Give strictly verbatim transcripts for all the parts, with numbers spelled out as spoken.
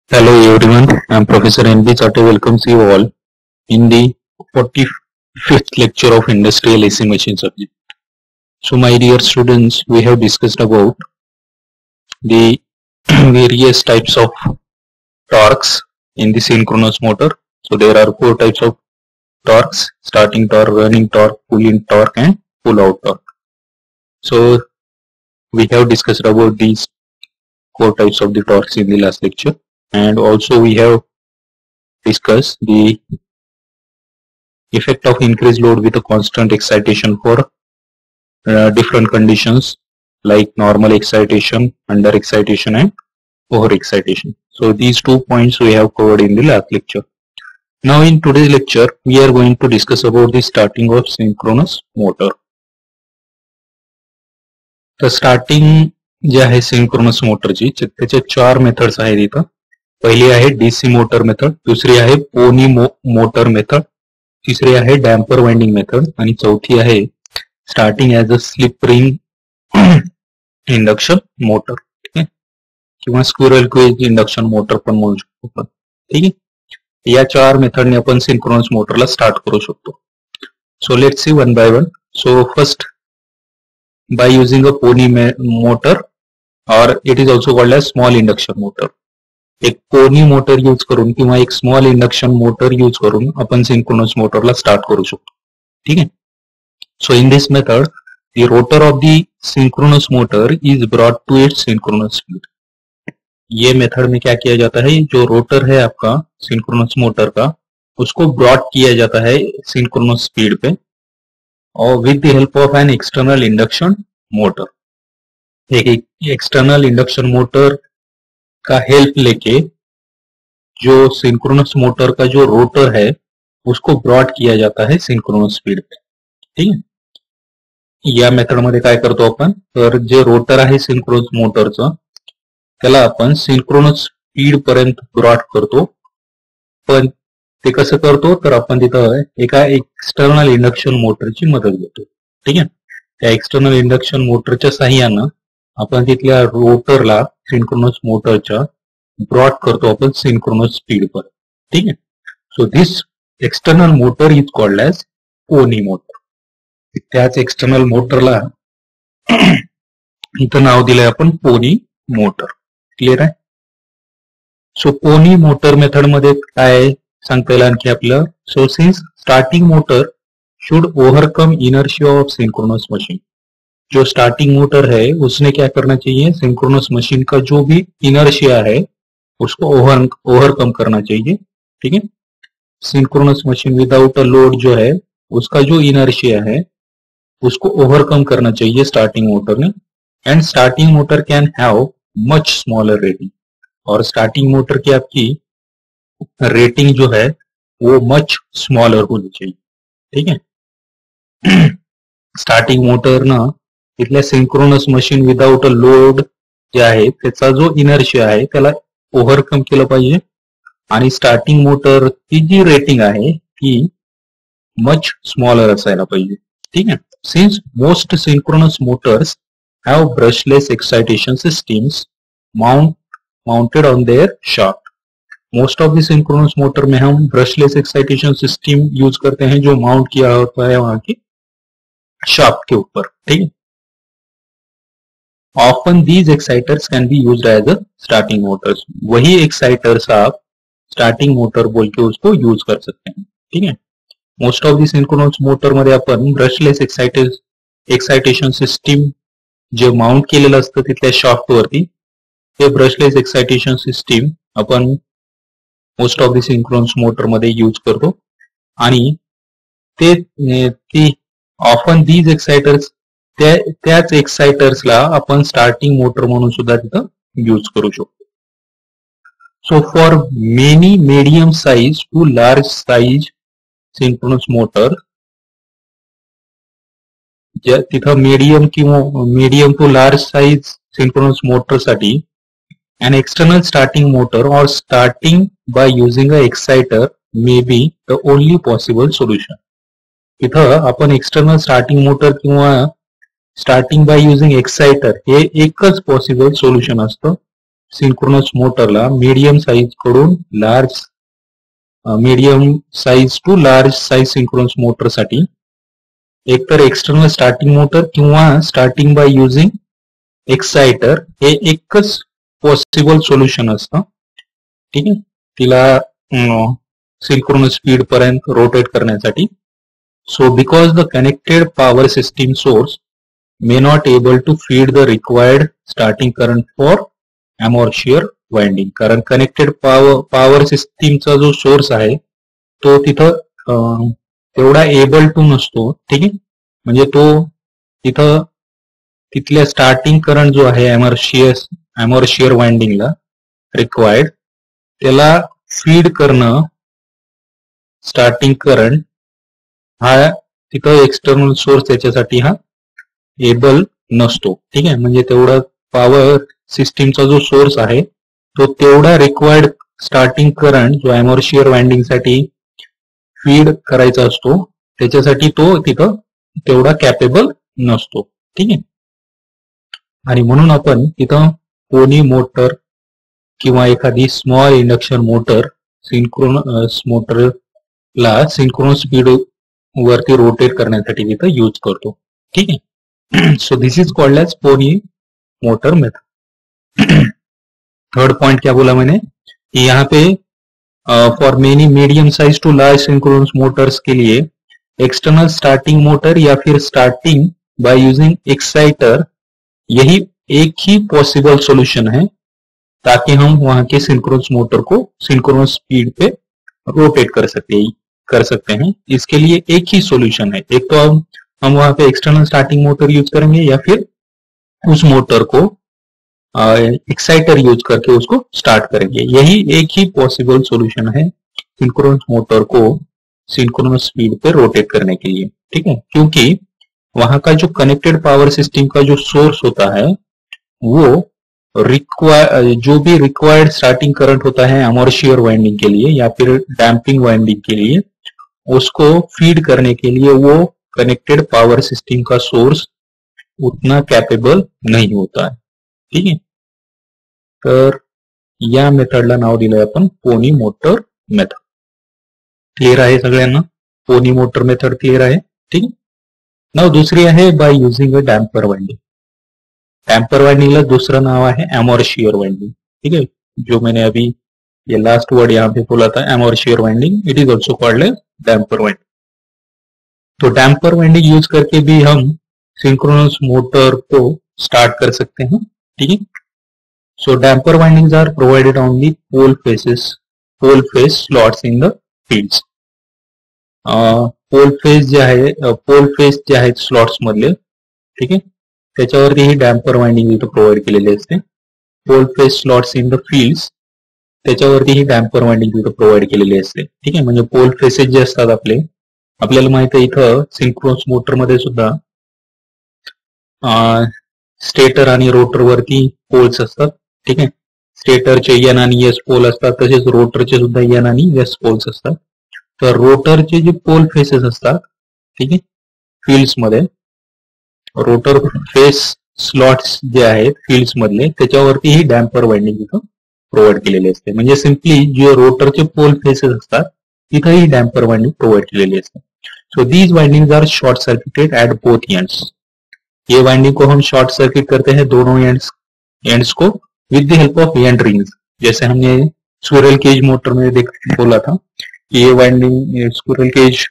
Hello everyone, I am Professor N B Chate welcomes you all in the forty-fifth lecture of Industrial A C Machine subject. So my dear students, we have discussed about the various types of torques in the synchronous motor. So there are four types of torques: starting torque, running torque, pull-in torque and pull-out torque. So we have discussed about these four types of the torques in the last lecture, and also we have discussed the effect of increased load with a constant excitation for uh, different conditions like normal excitation, under excitation and over excitation. So these two points we have covered in the last lecture. Now in today's lecture we are going to discuss about the starting of synchronous motor. The starting जे आहे synchronous मोटरची त्याचे चार methods आहेत इथं. पहिली आहे DC motor method, दुसरी आहे pony मो, मोटर मेथड, तिसरी आहे डॅम्पर वाइंडिंग मेथड आणि चौथी आहे starting as a slip ring induction motor. ठीक आहे, किंवा स्क्विरल केज इंडक्शन मोटर पण म्हणू शकतो आपण. ठीक आहे, या चार मेथडने आपण सिंक्रोनस मोटरला स्टार्ट करू शकतो. So let's see one by one. So first, by using a pony motor, or it is also called as small induction motor. एक पोनी मोटर यूज करून किंवा एक स्मॉल इंडक्शन मोटर यूज करून आपण synchronous मोटरला start करू शकतो. ठीक है. So in this method the rotor of the synchronous motor is brought to its synchronous speed. ये मेथड में क्या किया जाता है, जो रोटर है आपका सिंक्रोनस मोटर का, उसको ब्रॉट किया जाता है सिंक्रोनस स्पीड पे, और with the help of an external induction motor. एक एक्सटर्नल इंडक्शन मोटर का हेल्प लेके जो सिंक्रोनस मोटर का जो रोटर है उसको ब्रॉड किया जाता है सिंक्रोनस स्पीड पे. ठीक है. या मेथड मध्ये काय करतो आपण, तर जे रोटर आहे सिंक्रोनस मोटरचं त्याला आपण सिंक्रोनस स्पीड पर्यंत ब्रॉड करतो. पण ते कसं करतो, तर आपण तिथं एका एक्सटर्नल इंडक्शन मोटरची मदत घेतो. ठीक आहे. त्या एक्सटर्नल इंडक्शन मोटरच्या साहाय्यानं आपण तिथल्या रोटरला सिंक्रोनस मोटरच्या ब्रॉड करतो आपण सिंक्रोनस स्पीड पर. ठीक आहे. So this external motor is called as pony motor. त्याच एक्सटर्नल मोटरला इथं नाव दिलंय आपण पोनी मोटर. क्लिअर आहे. सो पोनी मोटर मेथड मध्ये काय सांगता येईल आणखी आपलं. So since starting motor should overcome inertia of synchronous machine. जो स्टार्टिंग मोटर है उसने क्या करना चाहिए, सिंक्रोनस मशीन का जो भी इनर्शिया है उसको ओवर ओवरकम करना चाहिए. ठीक है. Synchronous machine without a load जो है उसका जो इनर्शिया है उसको ओवरकम करना चाहिए स्टार्टिंग मोटर ने. And starting motor can have much smaller rating. और स्टार्टिंग मोटर की आपकी रेटिंग जो है वो मच स्मॉलर होनी चाहिए. ठीक है. स्टार्टिंग मोटर ना तिथल्या synchronous machine without a load जे आहे त्याचा जो इनर्शिया आहे त्याला ओव्हरकम केलं पाहिजे. आणि स्टार्टिंग मोटरची जी रेटिंग आहे ती मच स्मॉलर असायला पाहिजे. ठीक आहे. Since most synchronous motors have brushless excitation systems mount mounted on their shaft. Most of the synchronous motor में हम ब्रशलेस एक्साइटेशन सिस्टम यूज करते हैं जो माउंट किया होता है वहां के शाफ्ट के ऊपर. ठीक है. Often these exciters can be used as a starting motors. वही एक्साइटर्स आप स्टार्टिंग मोटर बोल के उसको यूज कर सकते हैं. ठीक है. Most of the synchronous motor मध्ये आपण ब्रशलेस एक्साइटेड एक्साइटेशन सिस्टम जे माउंट केलेलं असतं तिथल्या शाफ्ट वरती ते ब्रशलेस एक्साइटेशन सिस्टम आपण most of the synchronous motor मध्ये यूज करतो. आणि ते ती ऑफन दीज एक्साइटर्स त्याच एक्साइटर्सला आपण स्टार्टिंग मोटर म्हणून सुद्धा तिथं यूज करू शकतो. So for many medium size to large size synchronous motor, तिथं मीडियम किंवा medium to large size synchronous motor साठी an external starting motor or starting by using a exciter may be the only possible solution. इथं आपण external starting motor किंवा starting by using exciter हे एकच possible solution असतं. Synchronous मोटरला medium size कडून large medium size to large size synchronous motor साठी एकतर एक्सटर्नल स्टार्टिंग मोटर किंवा स्टार्टिंग बाय युजिंग एक्साइटर हे एकच पॉसिबल सोल्युशन असतं. ठीक आहे, तिला सिंक्रोनस स्पीड पर्यंत रोटेट करण्यासाठी. So because the connected power system source may not able to feed the required starting current for amortisseur winding, कारण कनेक्टेड पॉवर पॉवर सिस्टीमचा जो सोर्स आहे तो तिथं तेवढा एबल टू नसतो. ठीक आहे, म्हणजे तो तिथं तिथल्या स्टार्टिंग करंट जो आहे अमॉर्शियर अमॉर्शियर वाइंडिंगला रिक्वायर्ड त्याला फीड करणं स्टार्टिंग करंट हा तिथं एक्सटर्नल सोर्स त्याच्यासाठी हा एबल नसतो. ठीक आहे, म्हणजे तेवढा पॉवर सिस्टीमचा जो सोर्स आहे तो तेवढा रिक्वायर्ड स्टार्टिंग करंट जो अमॉर्शियर वाइंडिंग साठी फीड करायचा असतो त्याच्यासाठी तो तिथं तेवढा कॅपेबल नसतो. ठीक आहे, आणि म्हणून आपण तिथं पोनी मोटर किंवा एखादी स्मॉल इंडक्शन मोटर सिंक्रोनस मोटरला सिंक्रोनस स्पीड वरती रोटेट करण्यासाठी तिथं यूज करतो. ठीक आहे, so this is called as pony motor method. Third point क्या बोला मैंने कि यहाँ पे for many medium size to large synchronous motors के लिए एक्सटर्नल स्टार्टिंग मोटर या फिर स्टार्टिंग बाय यूजिंग एक्साइटर यही एक ही पॉसिबल सॉल्यूशन है ताकि हम वहां के सिंक्रोनस मोटर को सिंक्रोनस स्पीड पे रोटेट कर सकते कर सकते हैं. इसके लिए एक ही सॉल्यूशन है, एक तो हम हम वहां पे एक्सटर्नल स्टार्टिंग मोटर यूज करेंगे या फिर उस मोटर को एक्साइटर यूज करके उसको स्टार्ट करेंगे. यही एक ही पॉसिबल सॉल्यूशन है सिंक्रोनस मोटर को सिंक्रोनस स्पीड पे रोटेट करने के लिए. ठीक है, क्योंकि वहां का जो कनेक्टेड पावर सिस्टम का जो सोर्स होता है वो रिक्वायर जो भी रिक्वायर्ड स्टार्टिंग करंट होता है अमॉर्शियर वाइंडिंग के लिए या फिर डैम्पिंग वाइंडिंग के लिए उसको फीड करने के लिए वो कनेक्टेड पावर सिस्टम का सोर्स उतना कैपेबल नहीं होता है. ठीक आहे, तर या मेथडला नाव दिलंय आपण पोनी मोटर मेथड. क्लिअर आहे सगळ्यांना? पोनी मोटर मेथड क्लिअर आहे. ठीक आहे, नाव दुसरी आहे by using a damper winding. Damper winding दूसरा नाम है अमॉर्शियर वाइंडिंग. ठीक है, जो मैंने अभी ये लास्ट वर्ड यहाँ पे बोला था amortisseur winding, it is also called as damper winding. तो डैम्पर वाइंडिंग यूज करके भी हम सिंक्रोनस मोटर को स्टार्ट कर सकते हैं. ठीक है, so damper windings are provided on the pole faces pole face slots in the fields. Pole face जे आहे पोल फेस जे आहेत स्लॉट्स मधले, ठीक आहे, त्याच्यावरती ही डॅम्पर वाइंडिंग इथं प्रोव्हाइड केलेली असते. Pole face slots in the fields त्याच्यावरती ही डॅम्पर वाइंडिंग इथं प्रोव्हाइड केलेली असते. ठीक आहे, म्हणजे पोल फेसेस जे असतात आपले आपल्याला माहित आहे इथं सिंक्रोनस मोटर मध्ये सुद्धा स्टेटर आणि रोटर वरती पोल्स असतात. ठीक आहे, स्टेटरचे एन आणि एस पोल असतात, तसेच रोटरचे सुद्धा एन आणि एस पोल्स असतात. तर रोटरचे जे पोल फेसेस असतात, ठीक आहे, फील्ड्स मध्ये रोटर फेस स्लॉट्स जे आहेत फील्ड्स मधले त्याच्यावरती ही डॅम्पर वाइंडिंग इथं प्रोव्हाइड केलेली असते. म्हणजे सिंपली जे रोटरचे पोल फेसेस असतात तिथं ही डॅम्पर वाइंडिंग प्रोव्हाइड केलेली असते. So these windings are short circuited at both ends. ये वाइंडिंग को हम शॉर्ट सर्किट करते हैं दोनों एंड्स एंड्स को with the help of end rings. जैसे हमने स्क्विरल केज मोटर में देख बोला था कि ये वाइंडिंग स्क्विरल केज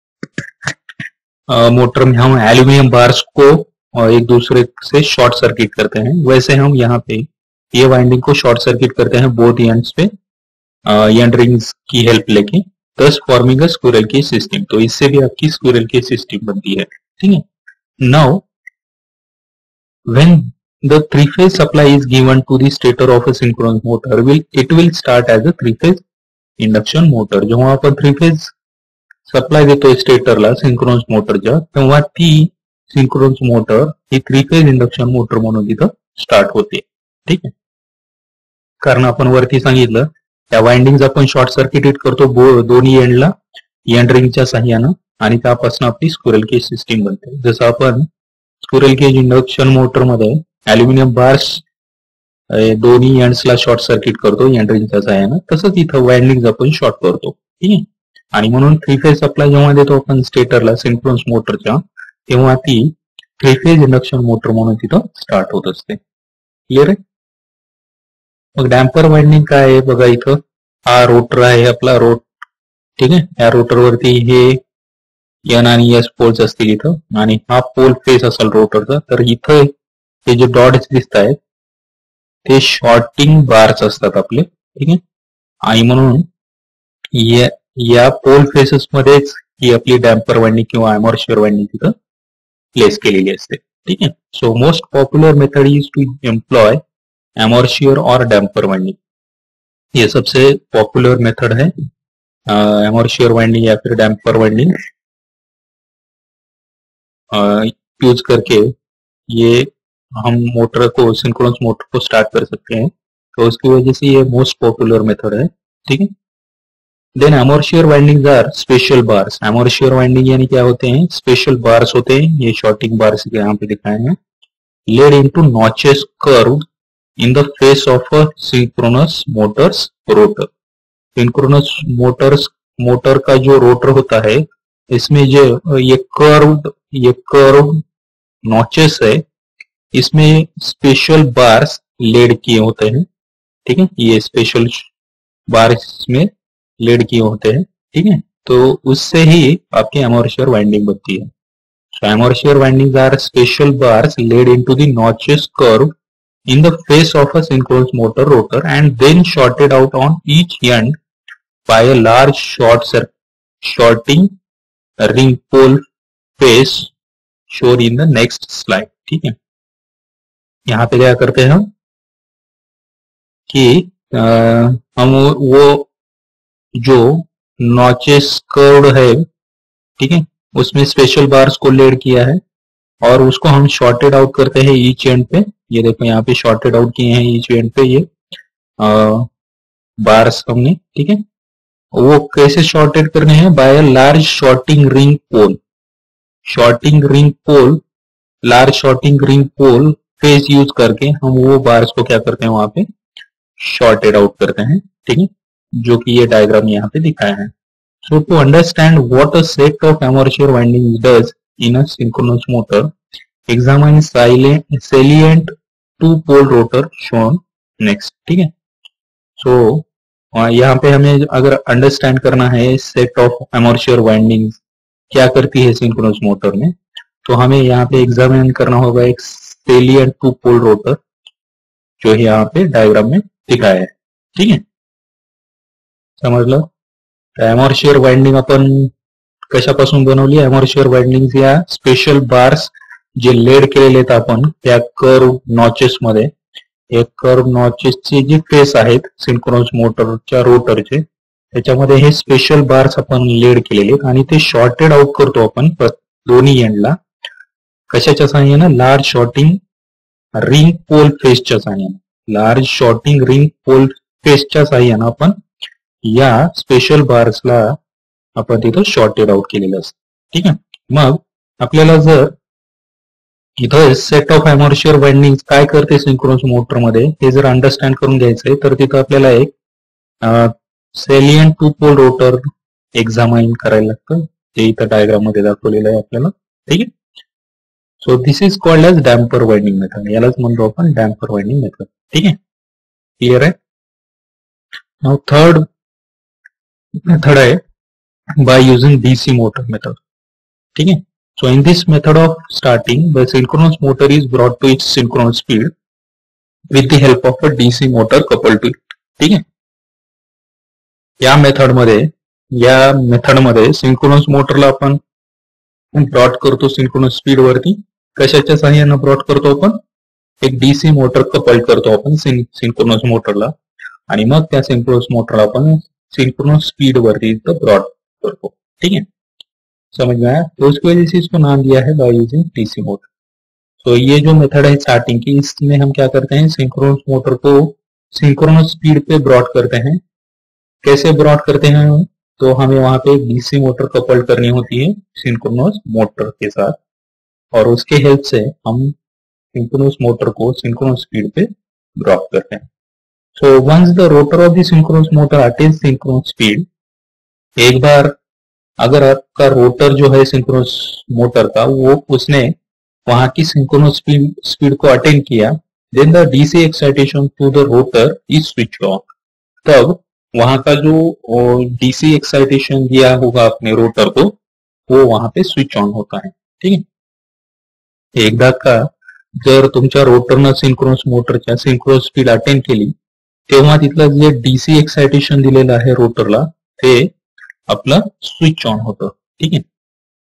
मोटर में हम एल्यूमिनियम बार्स को एक दूसरे से शॉर्ट सर्किट करते हैं, वैसे हम यहाँ पे ये वाइंडिंग को शॉर्ट सर्किट करते हैं बोथ एंड्स पे एंड रिंग्स की हेल्प लेके, thus forming a squirrel cage system. तो इससे भी आपकी स्क्विरल केज सिस्टम बनती है. ठीक है, now when the three phase supply is given to the stator of a synchronous motor will it will start as a three phase induction motor. जेव्हा आपण थ्री फेज सप्लाय देतोय स्टेटरला synchronous मोटरच्या तेव्हा ती सिंक्रोनस मोटर ही three phase induction motor म्हणून तिथं start होते. ठीक आहे, कारण आपण वरती सांगितलं त्या वाइंडिंग्स आपण शॉर्ट सर्किटेड करतो दोन्ही एंडला एंड रिंगच्या साह्यानं आणि त्यापासून आपली स्क्विरल केज सिस्टीम बनते. जसं आपण स्क्विरल केज इंडक्शन मोटर मध्ये अल्युमिनियम बार्स दोन्ही एंड्सला शॉर्ट सर्किट करतो एंड रिंगच्या साह्यानं, तसंच इथं वाइंडिंग आपण शॉर्ट करतो. ठीक आहे. आणि म्हणून थ्री फेज सप्लाय जेव्हा देतो आपण स्टेटरला सिंक्रोनस मोटरच्या, तेव्हा ती थ्री फेज इंडक्शन मोटर म्हणून तिथं स्टार्ट होत असते. क्लिअर आहे. मग डॅम्पर वाइंडिंग काय आहे बघा, इथं हा रोटर आहे आपला रोट. ठीक आहे. या रोटरवरती हे एन आणि एस पोल्स असतील इथं, आणि हा पोल फेस असेल रोटरचा. तर इथं हे जे डॉट्स दिसत आहेत ते शॉर्टिंग बार्स असतात आपले. ठीक आहे. आणि म्हणून या, या पोल फेसेस मध्येच ही आपली डॅम्पर वाइंडिंग किंवा अमॉर्शियर वाइंडिंग तिथं प्लेस केलेली असते. ठीक आहे. So most popular method is to employ amortisseur or damper winding. ये सबसे पॉपुलर मेथड है अमॉर्शियर वाइंडिंग या फिर डैम्पर वाइंडिंग यूज करके ये हम मोटर को सिंक्रोनस मोटर को स्टार्ट कर सकते हैं. तो उसकी वजह से ये मोस्ट पॉपुलर मेथड है. ठीक है. Then amortisseur windings are special bars. Amortisseur winding यानी क्या होते हैं, स्पेशल बार्स होते हैं. ये शॉर्टिंग बार्स यहाँ पे दिखाए हैं. Laid into notches carved in the face of a synchronous motors rotor. synchronous motors motor का जो रोटर होता है इसमें जो ये कर्व्ड ये कर्व नॉचेस है, इसमें स्पेशल बार्स लेड किए होते हैं. ठीक है. ये स्पेशल बार्स इसमें लेड किए होते हैं. ठीक है. तो उससे ही आपकी अमॉर्शियर वाइंडिंग बनती है. so amortisseur windings are special bars laid into the notches carved in the face of a synchronous motor rotor and then shorted out on each end by a large short shorting ring pole face shown in the next slide. ठीक है. यहाँ पे क्या करते हैं हम कि आ, हम वो जो नॉचेस कर्व्ड है, ठीक है, उसमें स्पेशल बार्स को लेड किया है और उसको हम शॉर्टेड आउट करते हैं ईच एंड पे. ये देखो यहाँ पे शॉर्टेड आउट किए हैं ईच एंड पे ये आ, बार्स हमने. ठीक है. वो कैसे शॉर्टेड करने हैं, by a large shorting ring pole. Shorting ring pole, large shorting ring pole face use करके हम वो बार्स को क्या करते हैं वहां पे शॉर्टेड आउट करते हैं. ठीक है. जो कि ये डायग्राम यहाँ पे दिखाया है. So to understand what a set of amortisseur winding does in a synchronous motor, examine silent salient two pole rotor shown next. ठीक है. सो so, यहाँ पे हमें अगर अंडरस्टैंड करना है सेट ऑफ अमॉर्शियर वाइंडिंग्स क्या करती है सिंक्रोनस मोटर में, तो हमें यहाँ पे एग्जामिन करना होगा एक सेलिएंट टू पोल रोटर जो यहाँ पे डायग्राम में दिखाया है. ठीक है. समजलं. अमॉर्शियर वाइंडिंग आपण कशापासून बनवली, अमॉर्शियर वाइंडिंग्स या स्पेशल बार्स जे लेड केलेले आहेत आपण त्या कर्व नॉचेस मध्ये. एक कर्व नॉचेसचे जे फेस आहेत सिंक्रोनस मोटरच्या रोटरचे, त्याच्यामध्ये हे स्पेशल बार्स आपण लेड केलेले आहेत आणि ते शॉर्टेड आउट करतो आपण दोन्ही एंडला. कशाच्या साहाय्यानं, लार्ज शॉर्टिंग रिंग पोल फेसच्या साहाय्यानं. लार्ज शॉर्टिंग रिंग पोल फेसच्या साहाय्यानं आपण या स्पेशल बार्सला आपण तिथं शॉर्टेड आउट केलेलं असतं. ठीक आहे. मग आपल्याला जर इथं सेट ऑफ अमॉर्शियर वाइंडिंग काय करते सिंक्रोनस मोटर मध्ये हे जर अंडरस्टँड करून घ्यायचंय, तर तिथं आपल्याला एक salient two pole rotor examine करायला लागतं. ते इथं डायग्राम मध्ये दाखवलेलं आहे आपल्याला. ठीक आहे. So this is called as damper winding method. यालाच म्हणतो आपण डॅम्पर वाइंडिंग मेथड. ठीक आहे. क्लिअर आहे. नाउ थर्ड मेथड आहे by using D C motor method. ठीक है. So in this method of starting, the synchronous motor is brought to its synchronous speed with the help of a D C motor coupled to it. ठीक है. या method मध्ये या method मध्ये synchronous मोटरला आपण ब्रॉड करतो सिंक्रोनस स्पीड वरती. कशाच्या सहाय्याने ब्रॉड करतो आपण, एक डीसी मोटर कपल्ड करतो आपण सिंक्रोनस मोटरला आणि मग त्या सिंक्रोनस मोटरला आपण सिंक्रोनस स्पीड वरती ब्रॉड करतो. ठीक है. समझ में आया. तो उसकी वजह से इसको नाम दिया है बाय यूजिंग डीसी मोटर. तो ये जो मेथड है स्टार्टिंग की, इसमें हम क्या करते हैं, सिंक्रोनस मोटर को सिंक्रोनस स्पीड पे ब्रॉड करते हैं. कैसे ब्रॉड करते हैं, तो हमें वहां पे डीसी मोटर कपल्ड करनी होती है सिंक्रोनस मोटर के साथ और उसके हेल्प से हम सिंक्रोनस मोटर को सिंक्रोनस स्पीड पे ड्रॉप करते हैं. So once the rotor of the synchronous motor attains synchronous speed, एक बार अगर आपका रोटर जो है सिंक्रोनस मोटर का वो उसने वहां की सिंक्रोनस स्पीड स्पीड को अटेन किया, then the DC excitation to the rotor is switch on. तब वहां का जो डीसी एक्साइटेशन दिया होगा अपने रोटर को वो वहां पे स्विच ऑन होता है. ठीक आहे. एकदा का जर तुमच्या रोटरनं सिंक्रोनस मोटरच्या सिंक्रोनस स्पीड अटेन केली तेव्हा तिथलं जे डीसी एक्साइटेशन दिलेलं आहे रोटरला ते आपलं स्विच ऑन होतं. ठीक आहे.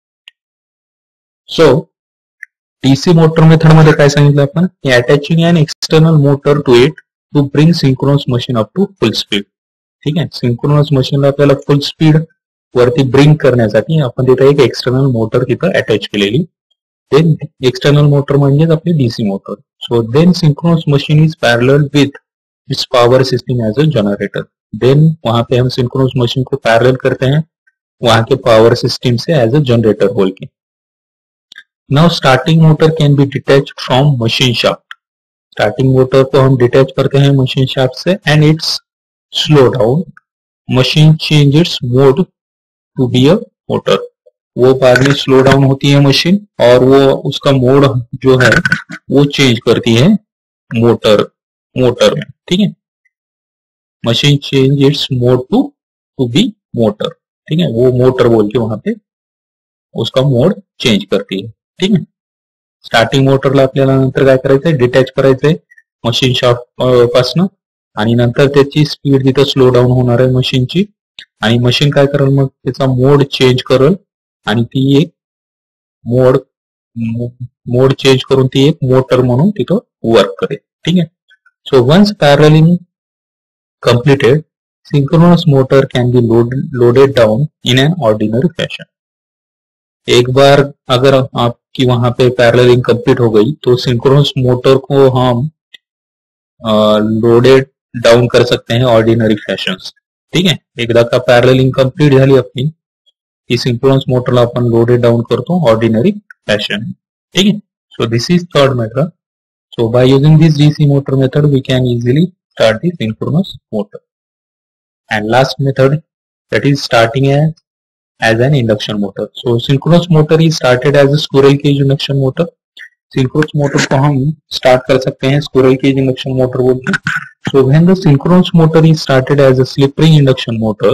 सो डीसी मोटर मेथड मध्ये काय सांगितलं आपण, attaching an external motor to it to bring synchronous machine up to full speed. ठीक आहे. सिंक्रोनस मशीनला आपल्याला फुल स्पीड वरती ब्रिंग करण्यासाठी आपण तिथे एक एक्सटर्नल मोटर तिथं अटॅच केलेली. देन एक्सटर्नल मोटर म्हणजेच आपली DC motor. So then synchronous machine is parallel with its power system as a generator. देन वहां पे हम सिंक्रोनस मशीन को पैरेलल करते हैं वहां के पावर सिस्टम से एज अ जनरेटर बोल के. Now starting motor can be detach from machine shaft. Starting motor को हम डिटैच करते हैं मशीन शाफ्ट से and its slow down. Machine change its mode to be a motor. वो बाद में स्लो डाउन होती है मशीन और वो उसका मोड जो है वो चेंज करती है मोटर मोटर में. ठीक है. Machine change its mode to to be motor. ठीक है. वो मोटर बोल के वहां पे उसका मोड चेंज करती है. ठीक आहे. स्टार्टिंग मोटरला आपल्याला नंतर काय करायचंय, डिटॅच करायचंय मशीन शाफ्ट पासनं आणि नंतर त्याची स्पीड तिथं स्लो डाऊन होणार आहे मशीनची आणि मशीन काय करेल मग त्याचा मोड चेंज करेल आणि ती एक मोड मोड चेंज करून ती एक मोटर म्हणून तिथं वर्क करेल. ठीक आहे. So once paralleling completed synchronous motor can be loaded down in an ordinary fashion. एक बार अगर आपकी वहां पे पैरेललिंग कंप्लीट हो गई तो सिंक्रोनस मोटर को हम लोडेड डाउन कर सकते हैं ऑर्डिनरी फैशन. ठीक है. एकदा का पैरेललिंग कंप्लीट झाली आपली की सिंक्रोनस मोटरला आपण लोडेड डाउन करतो ऑर्डिनरी फैशन. ठीक है. So this is third method. So by using this DC motor method we can easily start the synchronous motor. And last method that is starting as as an induction motor. So synchronous motor is started as a squirrel cage induction motor. Synchronous motor को हम start कर सकते हैं squirrel cage induction motor बोल के. So when the synchronous motor is started as a slip ring induction motor,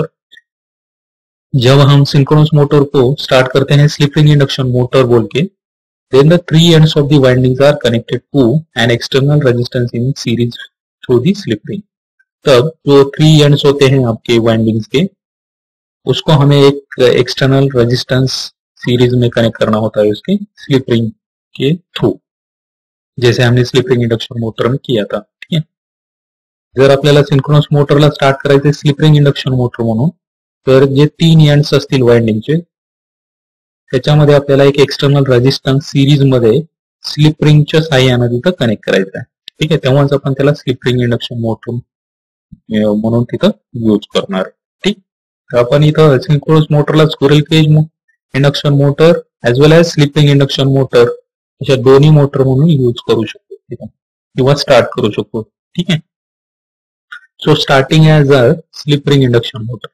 जब हम synchronous motor को start करते हैं slip ring induction motor बोल के, then the three ends of the windings are connected to an external resistance in series through the slip ring. तब जो three ends होते हैं आपके windings के उसको हमें एक एक्सटर्नल रेजिस्टेंस सीरीज में कनेक्ट करना होता है उसके स्लिप रिंग के थ्रू, जैसे हमने स्लिप रिंग इंडक्शन मोटर में किया था. ठीक आहे. जर आपल्याला सिंक्रोनस मोटरला स्टार्ट करायचे स्लिप रिंग इंडक्शन मोटर म्हणून तर जे तीन एंड्स असतील वाइंडिंगचे त्याच्यामध्ये आपल्याला एक एक्सटर्नल रेजिस्टन्स सीरीज मध्ये स्लिप रिंगच्या साह्याने तिथं कनेक्ट करायचं आहे. ठीक आहे. तेव्हाच आपण त्याला स्लिप रिंग इंडक्शन मोटर म्हणून तिथं यूज करणार. ठीक. आपण इथं सिंक्रोनस मोटरला squirrel cage induction motor as well as slip ring induction motor अशा दोन्ही मोटर म्हणून यूज करू शकतो किंवा स्टार्ट करू शकतो. ठीक है. So starting as a slip ring induction motor.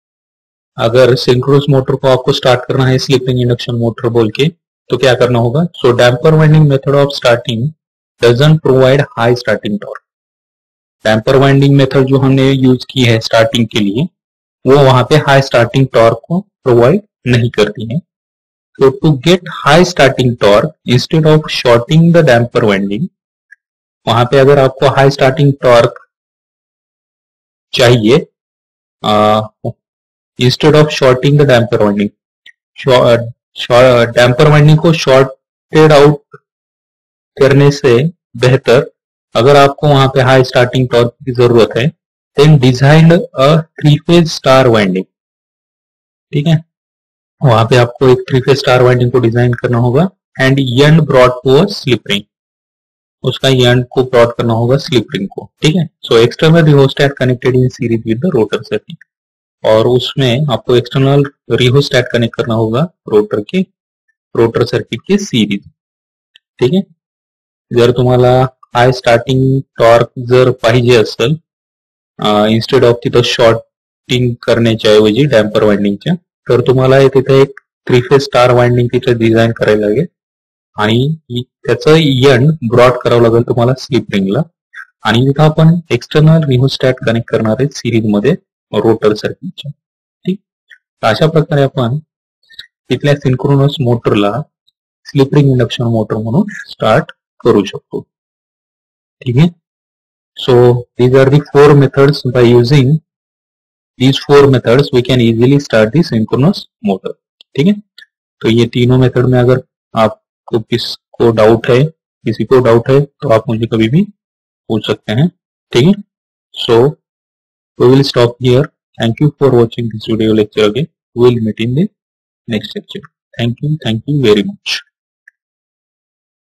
अगर सिंक्रोनस मोटर को आपको स्टार्ट करना है स्लिप रिंग इंडक्शन मोटर बोल के तो क्या करना होगा. So damper winding method of starting doesn't provide high starting torque. Damper winding method जो हमने यूज की है स्टार्टिंग के लिए वो वहां पे हाई स्टार्टिंग टॉर्क को प्रोवाइड नहीं करती है. तो to get high starting torque instead of shorting the damper winding, वहां पे अगर आपको हाई स्टार्टिंग टॉर्क चाहिए instead of shorting the damper winding, damper winding को शॉर्टेड आउट करने से बेहतर अगर आपको वहां पे हाई स्टार्टिंग टॉर्क की जरूरत है then designed a three phase star winding. ठीक है. वहां पे आपको एक थ्री फेज स्टार वाइंडिंग को डिजाइन करना होगा end and brought to a slip ring, उसका एंड को ब्रॉड करना होगा स्लिप रिंग को. ठीक है. So external rheostat connected in series with the rotor circuit, और उसमें आपको एक्सटर्नल रिहोस्टैट कनेक्ट करना होगा रोटर के रोटर सर्किट के सीरीज. ठीक है. जर तुम्हाला हाय स्टार्टिंग टॉर्क जर पाहिजे असेल इन्स्टेड ऑफ तिथं शॉर्टिंग करण्याच्या ऐवजी डॅम्पर वाइंडिंगच्या, तर तुम्हाला तिथे एक थ्री फेज स्टार वाइंडिंग तिथे डिझाईन करायला लागेल आणि त्याचं एंड ब्रॉड करावं लागेल तुम्हाला स्लिप रिंगला, आणि तिथं आपण एक्सटर्नल रिहोस्टॅट कनेक्ट करणार आहे सिरीज मध्ये रोटर सर्किटच्या. ठीक, अशा प्रकारे आपण तिथल्या सिंक्रोनस मोटरला स्लिप रिंग इंडक्शन मोटर म्हणून स्टार्ट करू शकतो. ठीक है, so these are the four methods. By using these four methods we can easily start the synchronous motor. ठीक है, तो ये तीनों मेथड में अगर आपको किसको डाउट है किसी को डाउट है तो आप मुझे कभी भी पूछ सकते हैं. ठीक है, so we will stop here. Thank you for watching this video lecture again. We will meet in the next lecture. Thank you, thank you very much.